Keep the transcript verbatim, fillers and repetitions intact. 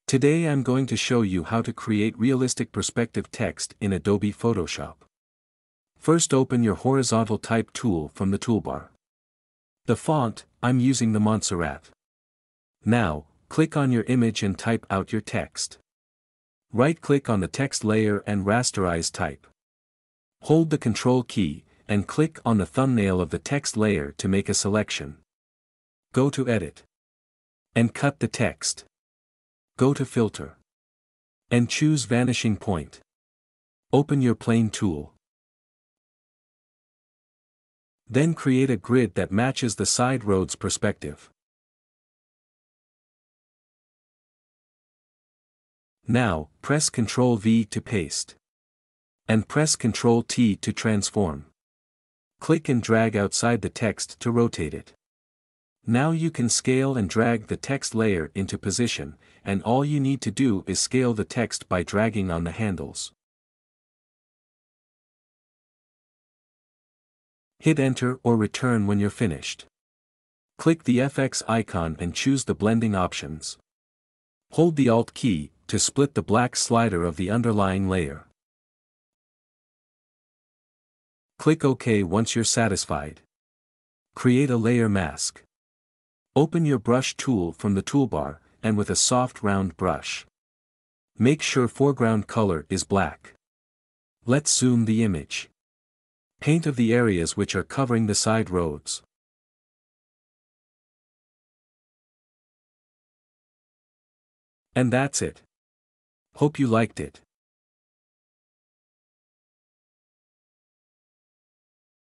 Today I'm going to show you how to create realistic perspective text in Adobe Photoshop. First, open your horizontal type tool from the toolbar. The font, I'm using the Montserrat. Now, click on your image and type out your text. Right-click on the text layer and rasterize type. Hold the Control key, and click on the thumbnail of the text layer to make a selection. Go to Edit. And cut the text. Go to Filter. And choose Vanishing Point. Open your plane tool. Then create a grid that matches the side road's perspective. Now, press Control V to paste. And press Control T to transform. Click and drag outside the text to rotate it. Now you can scale and drag the text layer into position, and all you need to do is scale the text by dragging on the handles. Hit Enter or Return when you're finished. Click the F X icon and choose the blending options. Hold the Alt key to split the black slider of the underlying layer. Click OK once you're satisfied. Create a layer mask. Open your brush tool from the toolbar, and with a soft round brush. Make sure foreground color is black. Let's zoom the image. Paint of the areas which are covering the side roads. And that's it. Hope you liked it.